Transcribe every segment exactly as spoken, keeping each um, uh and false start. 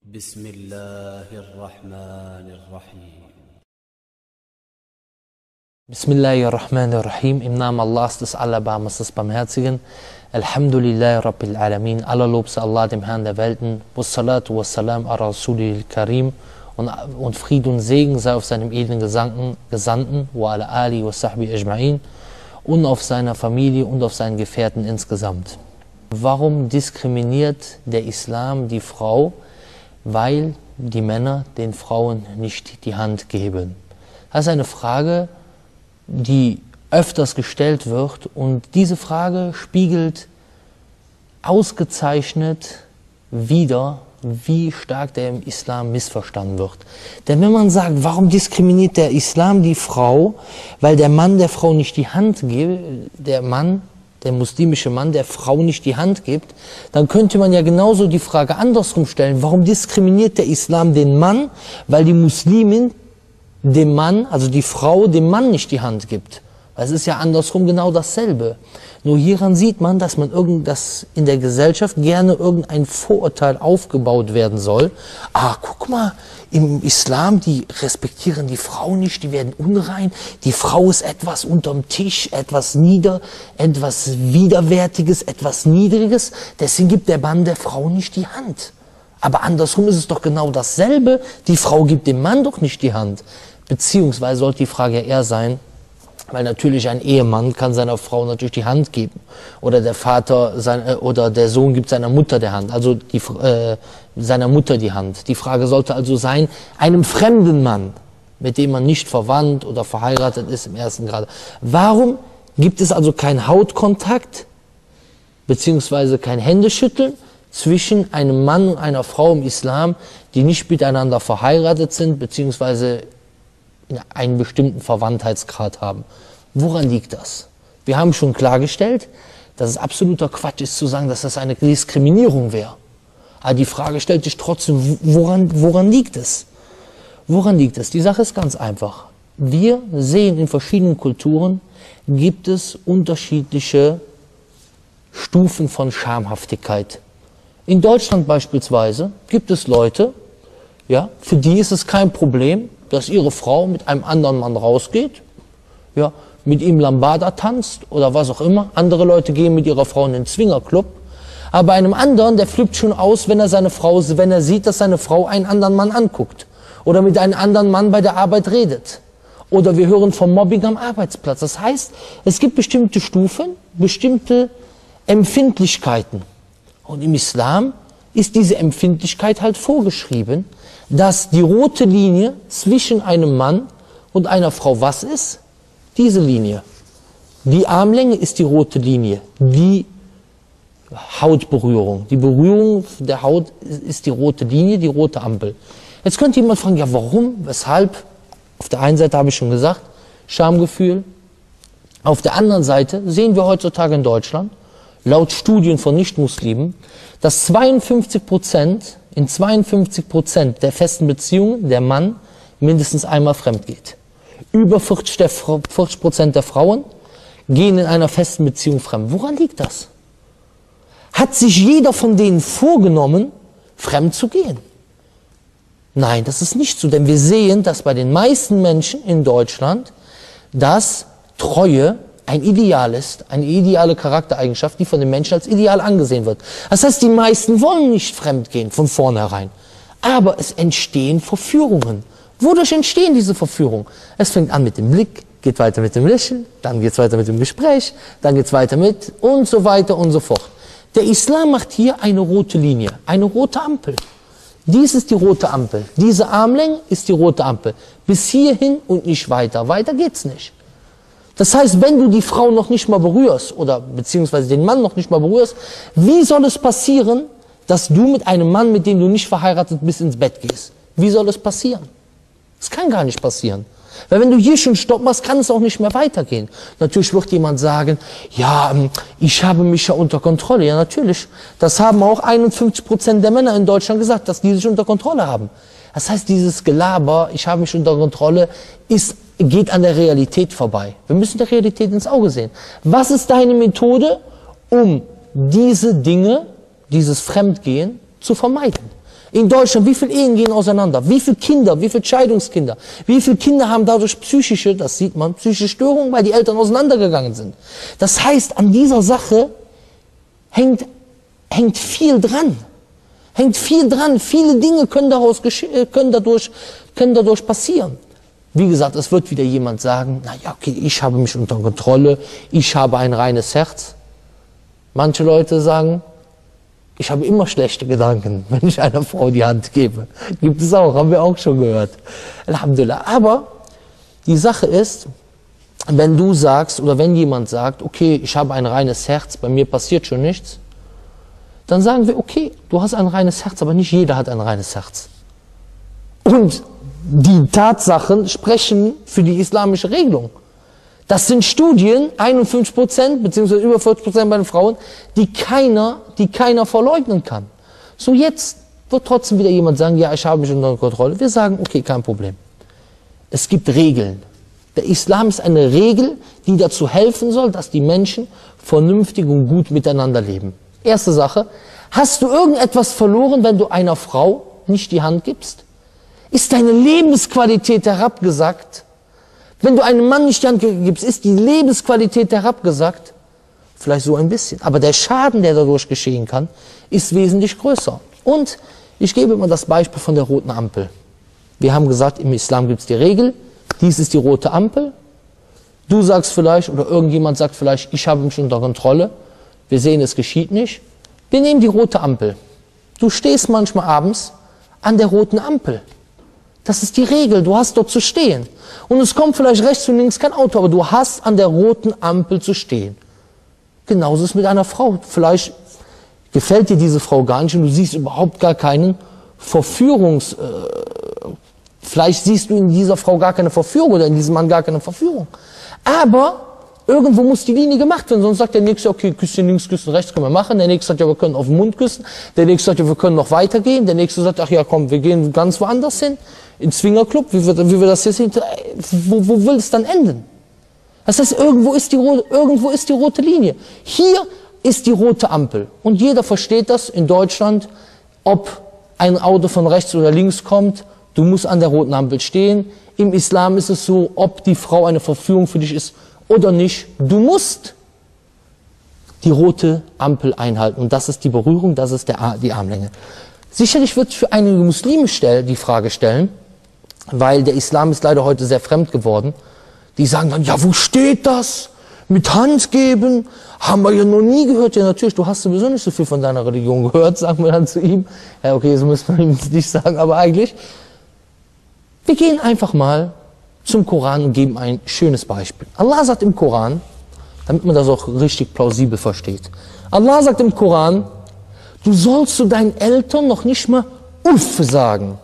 بسم الله الرحمن الرحيم. Bismillahirrahmanirrahim. Im Namen Allahs, des Allerbarmers, des Barmherzigen. Alhamdulillah Rabbil Alamin. Aller Lob sei Allah, dem Herrn der Welten. Wassalatu wassalam ala Rasulil Karim. Und, und Fried und Segen sei auf seinem edlen Gesandten, Gesandten wa ala Ali wa sahbi ajma'in, und auf seiner Familie und auf seinen Gefährten insgesamt. Warum diskriminiert der Islam die Frau? Weil die Männer den Frauen nicht die Hand geben. Das ist eine Frage, die öfters gestellt wird, und diese Frage spiegelt ausgezeichnet wider, wie stark der im Islam missverstanden wird. Denn wenn man sagt, warum diskriminiert der Islam die Frau, weil der Mann der Frau nicht die Hand gibt, der Mann, der muslimische Mann der Frau nicht die Hand gibt, dann könnte man ja genauso die Frage andersrum stellen, warum diskriminiert der Islam den Mann, weil die Muslimin dem Mann, also die Frau, dem Mann nicht die Hand gibt. Es ist ja andersrum genau dasselbe. Nur hieran sieht man, dass man irgend, dass in der Gesellschaft gerne irgendein Vorurteil aufgebaut werden soll. Ah, guck mal, im Islam, die respektieren die Frau nicht, die werden unrein. Die Frau ist etwas unterm Tisch, etwas nieder, etwas Widerwärtiges, etwas Niedriges. Deswegen gibt der Mann der Frau nicht die Hand. Aber andersrum ist es doch genau dasselbe. Die Frau gibt dem Mann doch nicht die Hand. Beziehungsweise sollte die Frage ja eher sein, weil natürlich ein Ehemann kann seiner Frau natürlich die Hand geben. Oder der Vater sein, äh, oder der Sohn gibt seiner Mutter die Hand, also die, äh, seiner Mutter die Hand. Die Frage sollte also sein, einem fremden Mann, mit dem man nicht verwandt oder verheiratet ist im ersten Grade. Warum gibt es also keinen Hautkontakt, beziehungsweise kein Händeschütteln zwischen einem Mann und einer Frau im Islam, die nicht miteinander verheiratet sind, beziehungsweise einen bestimmten Verwandtheitsgrad haben? Woran liegt das? Wir haben schon klargestellt, dass es absoluter Quatsch ist zu sagen, dass das eine Diskriminierung wäre. Aber die Frage stellt sich trotzdem, woran, woran liegt es? Woran liegt es? Die Sache ist ganz einfach. Wir sehen, in verschiedenen Kulturen gibt es unterschiedliche Stufen von Schamhaftigkeit. In Deutschland beispielsweise gibt es Leute, ja, für die ist es kein Problem, dass ihre Frau mit einem anderen Mann rausgeht, ja, mit ihm Lambada tanzt oder was auch immer. Andere Leute gehen mit ihrer Frau in den Zwingerclub. Aber bei einem anderen, der flippt schon aus, wenn er seine Frau, wenn er sieht, dass seine Frau einen anderen Mann anguckt oder mit einem anderen Mann bei der Arbeit redet. Oder wir hören vom Mobbing am Arbeitsplatz. Das heißt, es gibt bestimmte Stufen, bestimmte Empfindlichkeiten. Und im Islam ist diese Empfindlichkeit halt vorgeschrieben, dass die rote Linie zwischen einem Mann und einer Frau was ist? Diese Linie. Die Armlänge ist die rote Linie. Die Hautberührung. Die Berührung der Haut ist die rote Linie, die rote Ampel. Jetzt könnte jemand fragen, ja warum, weshalb? Auf der einen Seite habe ich schon gesagt, Schamgefühl. Auf der anderen Seite sehen wir heutzutage in Deutschland, laut Studien von Nichtmuslimen, dass zweiundfünfzig Prozent, in zweiundfünfzig Prozent der festen Beziehungen der Mann mindestens einmal fremd geht. Über vierzig Prozent der Frauen gehen in einer festen Beziehung fremd. Woran liegt das? Hat sich jeder von denen vorgenommen, fremd zu gehen? Nein, das ist nicht so, denn wir sehen, dass bei den meisten Menschen in Deutschland, dass Treue ein Ideal ist, eine ideale Charaktereigenschaft, die von den Menschen als ideal angesehen wird. Das heißt, die meisten wollen nicht fremdgehen von vornherein. Aber es entstehen Verführungen. Wodurch entstehen diese Verführungen? Es fängt an mit dem Blick, geht weiter mit dem Lächeln, dann geht es weiter mit dem Gespräch, dann geht es weiter mit und so weiter und so fort. Der Islam macht hier eine rote Linie, eine rote Ampel. Dies ist die rote Ampel. Diese Armlänge ist die rote Ampel. Bis hierhin und nicht weiter. Weiter geht's nicht. Das heißt, wenn du die Frau noch nicht mal berührst oder beziehungsweise den Mann noch nicht mal berührst, wie soll es passieren, dass du mit einem Mann, mit dem du nicht verheiratet bist, ins Bett gehst? Wie soll es passieren? Das kann gar nicht passieren. Weil wenn du hier schon Stopp machst, kann es auch nicht mehr weitergehen. Natürlich wird jemand sagen, ja, ich habe mich ja unter Kontrolle. Ja, natürlich. Das haben auch einundfünfzig Prozent der Männer in Deutschland gesagt, dass die sich unter Kontrolle haben. Das heißt, dieses Gelaber, ich habe mich unter Kontrolle, ist geht an der Realität vorbei. Wir müssen der Realität ins Auge sehen. Was ist deine Methode, um diese Dinge, dieses Fremdgehen zu vermeiden? In Deutschland, wie viele Ehen gehen auseinander? Wie viele Kinder, wie viele Scheidungskinder? Wie viele Kinder haben dadurch psychische, das sieht man, psychische Störungen, weil die Eltern auseinandergegangen sind? Das heißt, an dieser Sache hängt, hängt viel dran. Hängt viel dran. Viele Dinge können, daraus können, dadurch, können dadurch passieren. Wie gesagt, es wird wieder jemand sagen, na ja, okay, ich habe mich unter Kontrolle, ich habe ein reines Herz. Manche Leute sagen, ich habe immer schlechte Gedanken, wenn ich einer Frau die Hand gebe. Gibt es auch, haben wir auch schon gehört. Alhamdulillah. Aber die Sache ist, wenn du sagst oder wenn jemand sagt, okay, ich habe ein reines Herz, bei mir passiert schon nichts, dann sagen wir, okay, du hast ein reines Herz, aber nicht jeder hat ein reines Herz. Und die Tatsachen sprechen für die islamische Regelung. Das sind Studien, einundfünfzig Prozent bzw. über vierzig Prozent bei den Frauen, die keiner, die keiner verleugnen kann. So, jetzt wird trotzdem wieder jemand sagen, ja, ich habe mich unter Kontrolle. Wir sagen, okay, kein Problem. Es gibt Regeln. Der Islam ist eine Regel, die dazu helfen soll, dass die Menschen vernünftig und gut miteinander leben. Erste Sache, hast du irgendetwas verloren, wenn du einer Frau nicht die Hand gibst? Ist deine Lebensqualität herabgesackt? Wenn du einem Mann nicht die Hand gibst, ist die Lebensqualität herabgesackt? Vielleicht so ein bisschen. Aber der Schaden, der dadurch geschehen kann, ist wesentlich größer. Und ich gebe immer das Beispiel von der roten Ampel. Wir haben gesagt, im Islam gibt es die Regel, dies ist die rote Ampel. Du sagst vielleicht, oder irgendjemand sagt vielleicht, ich habe mich unter Kontrolle. Wir sehen, es geschieht nicht. Wir nehmen die rote Ampel. Du stehst manchmal abends an der roten Ampel. Das ist die Regel, du hast dort zu stehen. Und es kommt vielleicht rechts und links kein Auto, aber du hast an der roten Ampel zu stehen. Genauso ist es mit einer Frau. Vielleicht gefällt dir diese Frau gar nicht und du siehst überhaupt gar keinen Verführungs... Äh, vielleicht siehst du in dieser Frau gar keine Verführung oder in diesem Mann gar keine Verführung. Aber irgendwo muss die Linie gemacht werden, sonst sagt der Nächste, okay, Küsschen links, Küsschen rechts können wir machen. Der Nächste sagt, ja, wir können auf den Mund küssen. Der Nächste sagt, ja, wir können noch weitergehen. Der Nächste sagt, ach ja, komm, wir gehen ganz woanders hin. Ins Swingerclub, wie wir, wie wir das jetzt sehen. Wo, wo will es dann enden? Das heißt, irgendwo ist, die, irgendwo ist die rote Linie. Hier ist die rote Ampel. Und jeder versteht das in Deutschland, ob ein Auto von rechts oder links kommt, du musst an der roten Ampel stehen. Im Islam ist es so, ob die Frau eine Verführung für dich ist oder nicht, du musst die rote Ampel einhalten. Und das ist die Berührung, das ist der, die Armlänge. Sicherlich wird für einige Muslime stell, die Frage stellen, weil der Islam ist leider heute sehr fremd geworden. Die sagen dann, ja, wo steht das? Mit Hand geben? Haben wir ja noch nie gehört. Ja, natürlich, du hast sowieso nicht so viel von deiner Religion gehört, sagen wir dann zu ihm. Ja, okay, so müssen wir ihm nicht sagen, aber eigentlich. Wir gehen einfach mal zum Koran und geben ein schönes Beispiel. Allah sagt im Koran, damit man das auch richtig plausibel versteht. Allah sagt im Koran, du sollst zu deinen Eltern noch nicht mal Uff sagen.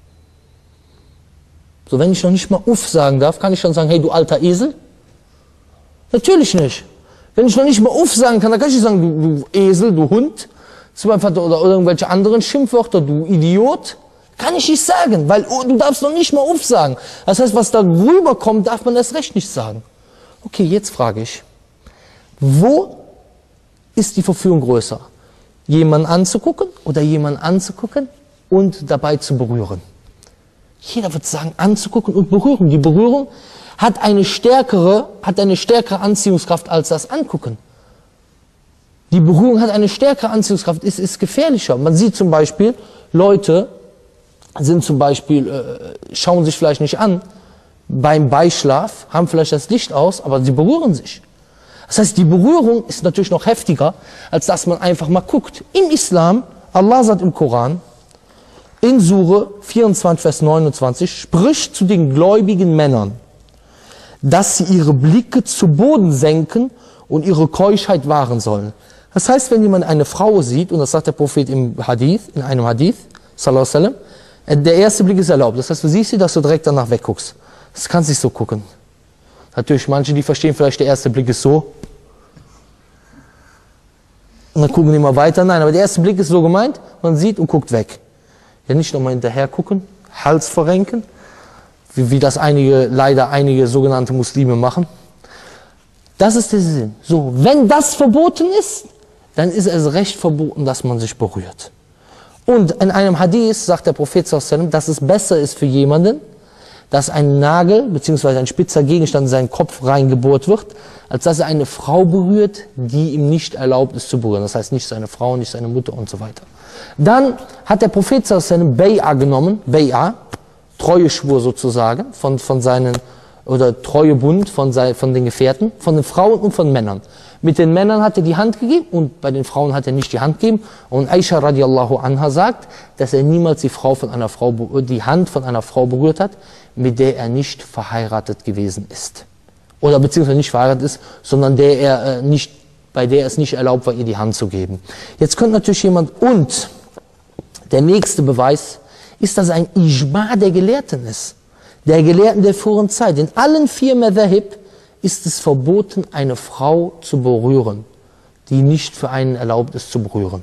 So, wenn ich noch nicht mal Uff sagen darf, kann ich dann sagen, hey, du alter Esel? Natürlich nicht. Wenn ich noch nicht mal Uff sagen kann, dann kann ich nicht sagen, du, du Esel, du Hund, oder, oder irgendwelche anderen Schimpfwörter, du Idiot. Kann ich nicht sagen, weil oh, du darfst noch nicht mal Uff sagen. Das heißt, was da rüberkommt, darf man erst recht nicht sagen. Okay, jetzt frage ich, wo ist die Verführung größer? Jemanden anzugucken oder jemanden anzugucken und dabei zu berühren? Jeder wird sagen, anzugucken und berühren. Die Berührung hat eine stärkere, hat eine stärkere Anziehungskraft als das Angucken. Die Berührung hat eine stärkere Anziehungskraft, ist, ist gefährlicher. Man sieht zum Beispiel, Leute sind zum Beispiel, äh, schauen sich vielleicht nicht an, beim Beischlaf, haben vielleicht das Licht aus, aber sie berühren sich. Das heißt, die Berührung ist natürlich noch heftiger, als dass man einfach mal guckt. Im Islam, Allah sagt im Koran, in Sure vierundzwanzig, Vers neunundzwanzig, spricht zu den gläubigen Männern, dass sie ihre Blicke zu Boden senken und ihre Keuschheit wahren sollen. Das heißt, wenn jemand eine Frau sieht, und das sagt der Prophet im Hadith, in einem Hadith, sallallahu alaihi wasallam, der erste Blick ist erlaubt. Das heißt, du siehst sie, dass du direkt danach wegguckst. Das kannst nicht so gucken. Natürlich, manche, die verstehen vielleicht, der erste Blick ist so. Und dann gucken die mal weiter. Nein, aber der erste Blick ist so gemeint, man sieht und guckt weg. Ja, nicht nochmal hinterher gucken, Hals verrenken, wie, wie das einige, leider einige sogenannte Muslime machen. Das ist der Sinn. So, wenn das verboten ist, dann ist es recht verboten, dass man sich berührt. Und in einem Hadith sagt der Prophet sallallahu alaihi wasallam, dass es besser ist für jemanden, dass ein Nagel bzw. ein spitzer Gegenstand in seinen Kopf reingebohrt wird, als dass er eine Frau berührt, die ihm nicht erlaubt ist zu berühren. Das heißt nicht seine Frau, nicht seine Mutter und so weiter. Dann hat der Prophet sallallahu alaihi wasallam Bay'a genommen, Bay'a, Treueschwur sozusagen, von, von seinen, oder Treuebund von, sei, von den Gefährten, von den Frauen und von Männern. Mit den Männern hat er die Hand gegeben und bei den Frauen hat er nicht die Hand gegeben. Und Aisha radiallahu anha sagt, dass er niemals die, Frau von einer Frau, die Hand von einer Frau berührt hat, mit der er nicht verheiratet gewesen ist. Oder beziehungsweise nicht verheiratet ist, sondern der er, äh, nicht, bei der es nicht erlaubt war, ihr die Hand zu geben. Jetzt könnte natürlich jemand, und der nächste Beweis ist, dass ein Ijma der Gelehrten ist. Der Gelehrten der früheren Zeit. In allen vier Madhahib ist es verboten, eine Frau zu berühren, die nicht für einen erlaubt ist zu berühren.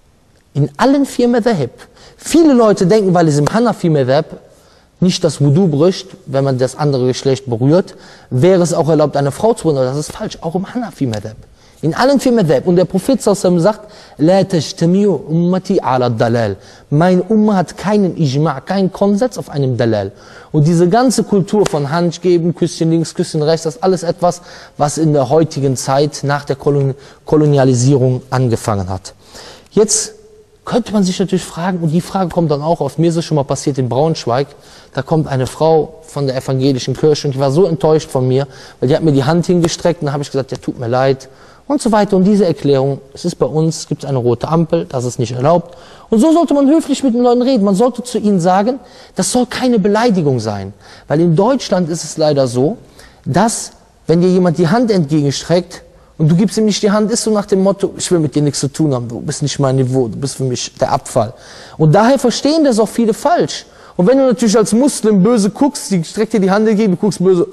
In allen vier Madhahib. Viele Leute denken, weil es im Hanafi-Madhab nicht das Wudu bricht, wenn man das andere Geschlecht berührt, wäre es auch erlaubt, eine Frau zu berühren. Das ist falsch, auch im Hanafi-Madhab. In allen vier Madhab. Und der Prophet sallallahu alaihi wasallam sagt, La tajtamiu ummati ala dalal. Mein Umma hat keinen Ijma', keinen Konsens auf einem Dalal. Und diese ganze Kultur von Hand geben, Küsschen links, Küsschen rechts, das ist alles etwas, was in der heutigen Zeit nach der Kolon Kolonialisierung angefangen hat. Jetzt könnte man sich natürlich fragen, und die Frage kommt dann auch auf, mir ist es schon mal passiert in Braunschweig, da kommt eine Frau von der evangelischen Kirche und die war so enttäuscht von mir, weil die hat mir die Hand hingestreckt und dann habe ich gesagt, ja, tut mir leid und so weiter. Und diese Erklärung, es ist bei uns, gibt es eine rote Ampel, das ist nicht erlaubt. Und so sollte man höflich mit den Leuten reden. Man sollte zu ihnen sagen, das soll keine Beleidigung sein. Weil in Deutschland ist es leider so, dass, wenn dir jemand die Hand entgegenstreckt und du gibst ihm nicht die Hand, ist so nach dem Motto, ich will mit dir nichts zu tun haben, du bist nicht mein Niveau, du bist für mich der Abfall. Und daher verstehen das auch viele falsch. Und wenn du natürlich als Muslim böse guckst, die streckt dir die Hand entgegen, du guckst böse,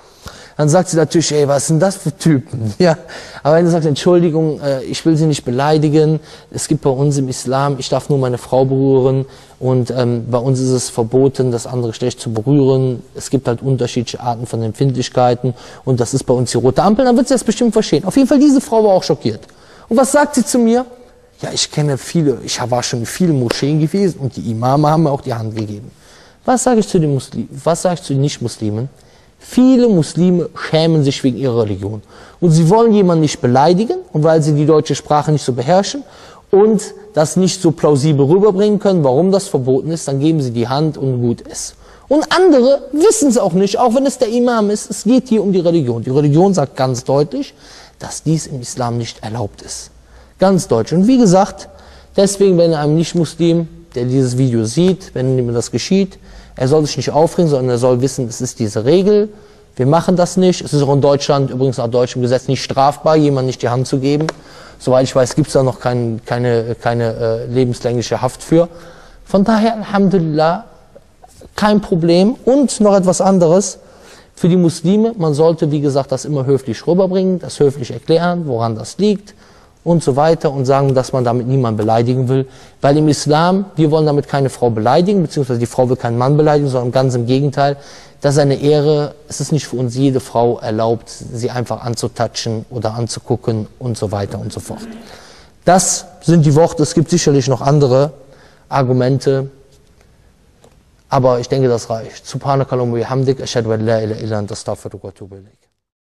dann sagt sie natürlich, ey, was sind das für Typen? Ja. Aber wenn du sagst, Entschuldigung, äh, ich will sie nicht beleidigen, es gibt bei uns im Islam, ich darf nur meine Frau berühren und ähm, bei uns ist es verboten, das andere Geschlecht zu berühren. Es gibt halt unterschiedliche Arten von Empfindlichkeiten und das ist bei uns die rote Ampel, dann wird sie das bestimmt verstehen. Auf jeden Fall, diese Frau war auch schockiert. Und was sagt sie zu mir? Ja, ich kenne viele, ich war schon in vielen Moscheen gewesen und die Imame haben mir auch die Hand gegeben. Was sage ich zu den Muslimen? Was sage ich zu den Nicht-Muslimen? Viele Muslime schämen sich wegen ihrer Religion. Und sie wollen jemanden nicht beleidigen, und weil sie die deutsche Sprache nicht so beherrschen und das nicht so plausibel rüberbringen können, warum das verboten ist, dann geben sie die Hand und gut ist. Und andere wissen es auch nicht, auch wenn es der Imam ist, es geht hier um die Religion. Die Religion sagt ganz deutlich, dass dies im Islam nicht erlaubt ist. Ganz deutlich. Und wie gesagt, deswegen, wenn einem Nicht-Muslim, der dieses Video sieht, wenn ihm das geschieht, er soll sich nicht aufregen, sondern er soll wissen, es ist diese Regel. Wir machen das nicht. Es ist auch in Deutschland, übrigens nach deutschem Gesetz, nicht strafbar, jemandem nicht die Hand zu geben. Soweit ich weiß, gibt es da noch kein, keine, keine äh, lebenslängliche Haft für. Von daher, Alhamdulillah, kein Problem. Und noch etwas anderes für die Muslime. Man sollte, wie gesagt, das immer höflich rüberbringen, das höflich erklären, woran das liegt und so weiter und sagen, dass man damit niemanden beleidigen will. Weil im Islam, wir wollen damit keine Frau beleidigen, beziehungsweise die Frau will keinen Mann beleidigen, sondern ganz im Gegenteil. Das ist eine Ehre, es ist nicht für uns jede Frau erlaubt, sie einfach anzutatschen oder anzugucken und so weiter und so fort. Das sind die Worte, es gibt sicherlich noch andere Argumente, aber ich denke, das reicht. Subhanakallahumma wa bihamdik, ashhadu an la ilaha illa anta astaghfiruka wa atubu ilayk.